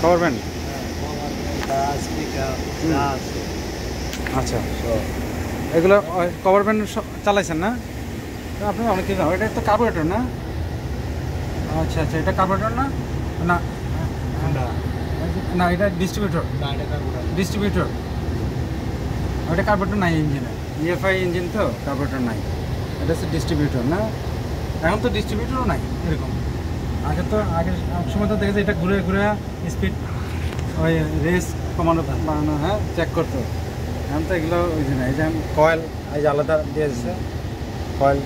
পাওয়ার band. আছে। আচ্ছা, এগুলো কভার ব্যান্ড চালাইছেন না আপনি? অনেক কিছু। এটা তো কার্বোরেটর না? আচ্ছা আচ্ছা, এটা কার্বোরেটর না? না না, এটা ডিস্ট্রিবিউটর। ডিস্ট্রিবিউটর, ওটা কার্বোরেটর নাই ইঞ্জিনে। ইএফআই ইঞ্জিন তো, কার্বোরেটর নাই। এটা হচ্ছে ডিস্ট্রিবিউটর না? এখন তো ডিস্ট্রিবিউটরও নাই এরকম। আগে সময় তো দেখেছি এটা ঘুরে ঘুরে স্পিড ওই রেস কমানো বানানো, হ্যাঁ, চেক করতো। এখন তো এগুলো ওই জন্য এই যে কয়েল এই যে আলাদা দিয়ে দিচ্ছে কয়েল,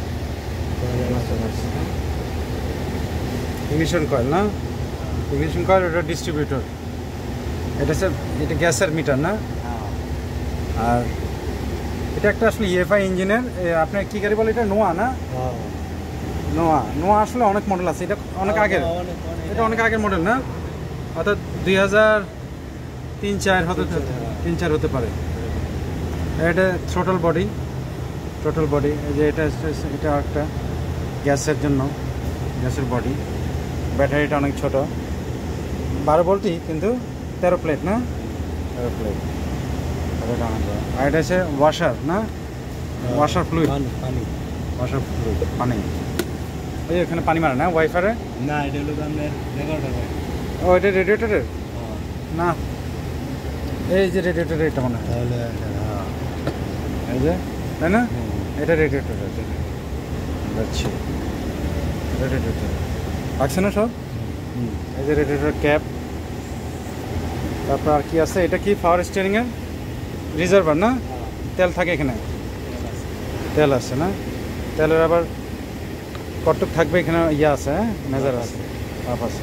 ইমিশন কয়েল না? ইমিশন কয়েল, ওটা ডিস্ট্রিবিউটর। এটা গ্যাসের মিটার না? আর এটা একটা আসলে ইএফআই ইঞ্জিনের। আপনার কী গাড়ি বলে এটা? নোয়া না? নোয়া আসলে অনেক মডেল আছে, এটা অনেক আগের। এটা অনেক আগের মডেল না? অর্থাৎ 2003-04 হতে 3-4 হতে পারে। এটা থ্রোটল বডি, এই যে এটা একটা গ্যাসের জন্য, গ্যাসের বডি। ব্যাটারিটা অনেক ছোট, 12 ভোল্টই, কিন্তু 13 প্লেট না? 13 প্লেট। আর এটা হচ্ছে ওয়াশার না? ওয়াশার ফ্লুইড, ওয়াশার ফ্লুইড, পানি। ওই এখানে পানি মারে না ওয়াইফারে? না, এটা হলো আপনার রেগুলেটর। ও, এটা রেডিয়েটরের না? এই যে রেডিয়েটরের, এটা মনে হয় তাহলে এই যে, তাই না? এটা রেডিয়েটরের। আচ্ছা, রেডিয়েটর আছে না সব? এই যে রেডিয়েটর ক্যাপ। তারপর আর কি আছে? এটা কি পাওয়ার স্টিয়ারিংয়ের রিজার্ভার না? তেল থাকে এখানে, তেল আছে না? তেলের আবার কটক থাকবে এখানে, ইয়ে আছে, হ্যাঁ, মেজার আছে, পাপ আছে।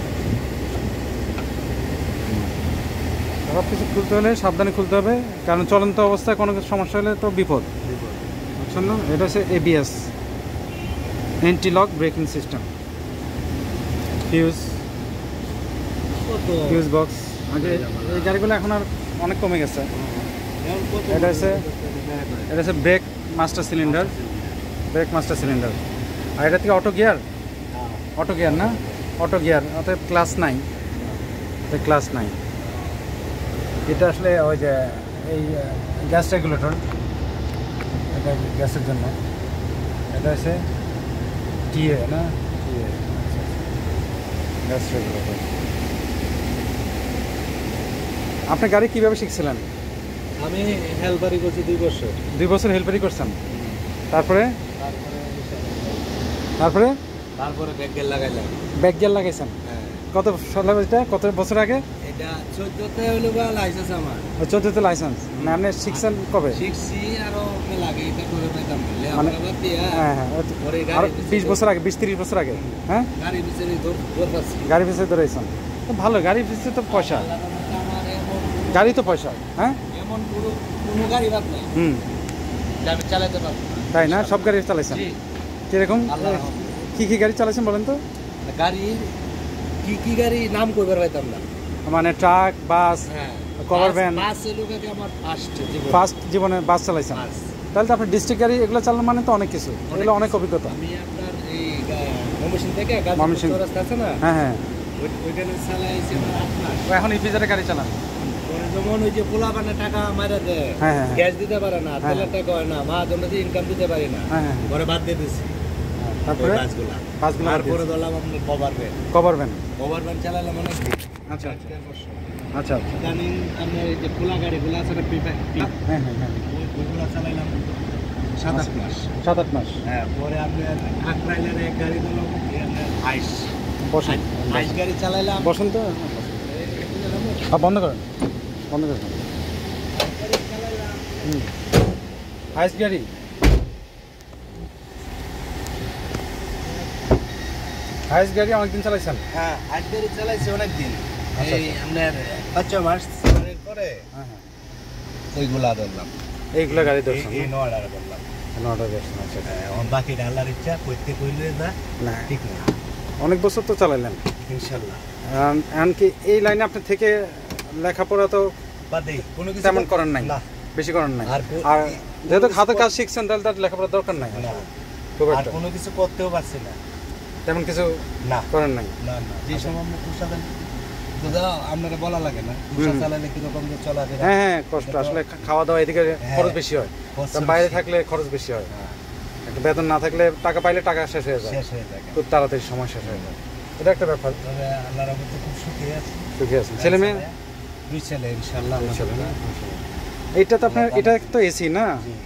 সব কিছু খুলতে হলে সাবধানে খুলতে হবে, কারণ চলন্ত অবস্থায় কোনো সমস্যা হলে তো বিপদ, বুঝছেন না? এটা হচ্ছে ABS, anti lock braking system. Fuse box. আগে এই গাড়িগুলো এখন আর অনেক কমে গেছে। এটা হচ্ছে ব্রেক মাস্টার সিলিন্ডার, আর এটা থেকে অটো গিয়ার না? অটো গিয়ার, অর্থাৎ ক্লাস নাই। এটা আসলে ওই যে এই গ্যাস রেগুলেটর, এটা গ্যাসের জন্য। এটা হচ্ছে টিএ না? Gas regulator. আপনি গাড়ি কীভাবে শিখছিলেন? আমি হেল্পারি করছি 2 বছর। 2 বছর হেল্পারি করছেন? তারপরে ব্যাক গিয়ার লাগাইছেন? কত সালে? এটা কত বছর আগে? এটা 14তে হলো বা লাইসেন্স আমার। 14তে লাইসেন্স না? আপনি শিখছেন কবে? শিখছি আরো লাগে, এটা করে পাইতাম না। মানে হ্যাঁ, 20 বছর আগে, 20-30 বছর আগে, হ্যাঁ? গাড়ি পিছিয়ে ধরেছেন তো ভালো। গাড়ি পিছিয়ে তো পয়সা, গাড়ি তো পয়সা, হ্যাঁ? এমন কোনো গাড়ি বাদ নাই আমি চালাতে পারবো, তাই না? সব গাড়ি চালাইছেন? কিরকম কি গাড়ি চালাইছেন বলেন তো? গাড়ি কি গাড়ি নাম কইবার পাইতাম না। মানে ট্রাক, বাস, কভার ভ্যান? আমার ফার্স্ট জীবনে বাস চালাইছেন? তাহলে তো আপনার ডিস্ট্রিক্ট গাড়ি এগুলো চালানো মানে তো অনেক কিছু, এগুলো অনেক অভিজ্ঞতা। আমি আপনার এই ময়মনসিংহ থেকে রাস্তা আছে না? হ্যাঁ, ওইখানে চালাইছি 8 মাস। এখন ইপিজেডে গাড়ি চালান? যেমন ওই যে পোলা বানে টাকা মারা দেয়, গ্যাস দিতে পারে না, তেলের টাকা হয় না, মহাজনরা ইনকাম দিতে পারি না, ঘরে বাদ দিয়ে দিচ্ছি। তারপরে তারপরে ধরলাম আপনার কভার ভ্যান চালালাম অনেক দিন। আচ্ছা আচ্ছা, জানেন আপনার এই যে পোলা গাড়িগুলো আছে না, হ্যাঁ, ওইগুলো চালাইলাম 7-8 মাস। 7-8 মাস। হ্যাঁ, পরে আপনার আটরাইলের এক গাড়ি দিলাম, আইস গাড়ি চালাইলাম। বসন্ত বন্ধ করেন। আইস গাড়ি অনেকদিন চালাইছেন? হ্যাঁ, আইস গাড়ি চালাইছি অনেকদিন। এই আপনার 5 মাস পরে ওইগুলা ধরলাম, এইগুলা গাড়ি ধরছেন? এই 9টা ধরলাম। 9টা ধরছেন? আচ্ছা, বাকি ডালার ইচ্ছা করতে কইলে না, ঠিক না। অনেক বছর তো চালাইলেন ইনশাল্লাহ। এমনকি এই লাইনে আপনি থেকে লেখাপড়া তো বাদে কোনো কিছু তেমন করেন নাই, বেশি করেন নাই। আর যেহেতু হাতে কাজ শিখছেন, তাহলে তার লেখাপড়ার দরকার নাই। আর কোনো কিছু করতেও পারছি না, তেমন কিছু না করেন নাই? না, যে সময় আপনারা বলা লাগে না রিকশা চালালে কিরকম চলা যায়? হ্যাঁ কষ্ট আসলে, খাওয়া দাওয়া এদিকে খরচ বেশি হয়, বাইরে থাকলে খরচ বেশি হয়। একটা বেতন না থাকলে টাকা পাইলে টাকা শেষ হয়ে যায়, খুব তাড়াতাড়ি সময় শেষ হয়ে যায়। এটা একটা ব্যাপার। আল্লাহর রহমতে খুব সুখী আছি। সুখী আছেন? ছেলে মেয়ে? 2 ছেলে ইনশাআল্লাহ। এইটা তো আপনার, এটা তো এসি না?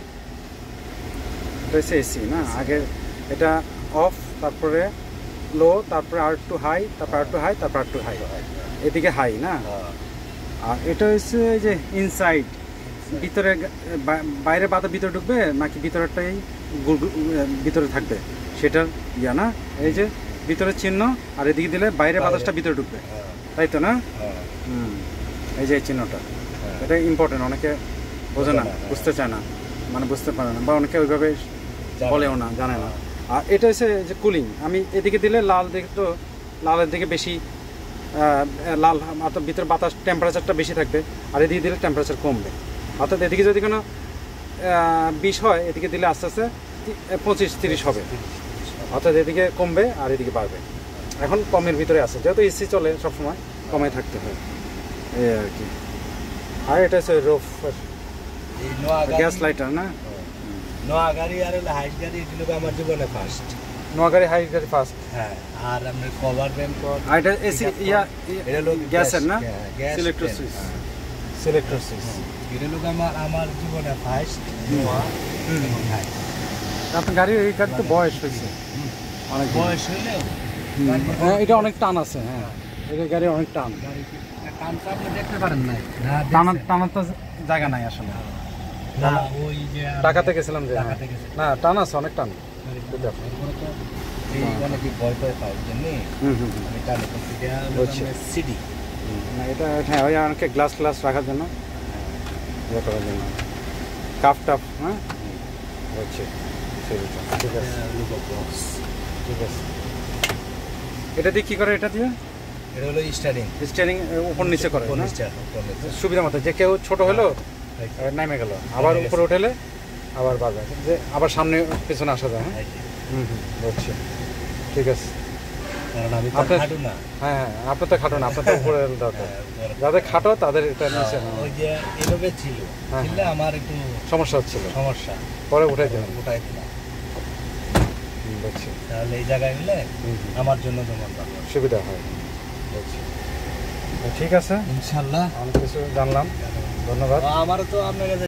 এটা এসি না? আগে এটা অফ, তারপরে লো, তারপরে আর টু হাই, তারপর আর টু হাই, তারপর আর টু হাই, এদিকে হাই না? আর এটা হচ্ছে যে ইনসাইড, ভিতরে বাইরে বাতাস ভিতরে ঢুকবে নাকি ভিতরেরটাই ভিতরে থাকবে সেটার ইয়া না? এই যে ভিতরে চিহ্ন, আর এদিকে দিলে বাইরে বাতাসটা ভিতরে ঢুকবে, তাই তো না? এই যে এই চিহ্নটা, এটা ইম্পর্টেন্ট। অনেকে বোঝে না, বুঝতে চায় না, মানে বুঝতে পারে না, বা অনেকে ওইভাবে বলেও না, জানে না। আর এটা হচ্ছে যে কুলিং, আমি এদিকে দিলে লাল দিকে, তো লালের দিকে বেশি লাল, অর্থাৎ ভিতরে বাতাস টেম্পারেচারটা বেশি থাকবে, আর এদিকে দিলে টেম্পারেচার কমবে। অর্থাৎ এদিকে যদি কোনো 20 হয়, এদিকে দিলে আস্তে আস্তে 25-30 হবে, অর্থাৎ এদিকে কমবে আর এদিকে বাড়বে। এখন কমের ভিতরে আছে, যেহেতু এসি চলে সবসময়, কমে থাকতে হয়, এই আর কি। আর এটা হচ্ছে রোফ গ্যাস লাইটার না? নোয়াগাড়ি আর হাইস গাড়ি, এগুলো আমার জীবনে ফার্স্ট। নোয়াগাড়ি হাইস গাড়ি ফার্স্ট। হ্যাঁ, আর আমরা কভার ব্যাংক, আর এটা এসি ইয়া গ্যাসের না? সিলেক্টর সুইচ, সিলেক্টর সুইচ, এটা লোক আমার জীবনে ফার্স্ট। আপনার গাড়ি, এই গাড়ি তো বয়স হয়েছে, অনেক বয়স হইলেও এটা অনেক টান আছে। হ্যাঁ, এটা গাড়ি অনেক টান, টানটা আপনি দেখতে পারেন না, টানার তো জায়গা নাই আসলে। না, ওই যে ঢাকাতে গেছিলাম যে, না টান আছে, অনেক টান। এই অনেকে ভয় ভয় পায় জন্যে আমি টানে করছি সিডি না, এটা হ্যাঁ ওই অনেকে গ্লাস গ্লাস রাখার জন্য, ইয়ে করার জন্য, কাপ টাপ। হ্যাঁ হচ্ছে, ঠিক আছে, ঠিক আছে। এটা দিয়ে কী করে? এটা দিয়ে, এটা হলো স্টিয়ারিং উপর নিচে করে, সুবিধা মতো। যে কেউ ছোট হলো নামে গেল, আবার উপরে উঠেলে আবার বাড়বে, যে আবার সামনে পেছনে আসা যায়। হ্যাঁ বুঝছি, ঠিক আছে। কারণ আমি তো খাটো না। হ্যাঁ, আপনি তো খাটো না, আপনার তো উপরে দরকার। যাদের খাটো তাদের এটা নিচে। ওই যে এভাবে ছিল, আমার একটু সমস্যা হচ্ছিল, পরে উঠাই দিলাম। বুঝছি, তাহলে এই জায়গায় হলে আমার জন্য তোমার সুবিধা হয়। বুঝছি, ঠিক আছে, ইনশাল্লাহ। অনেক কিছু জানলাম, ধন্যবাদ। আমারও তো আপনার কাছে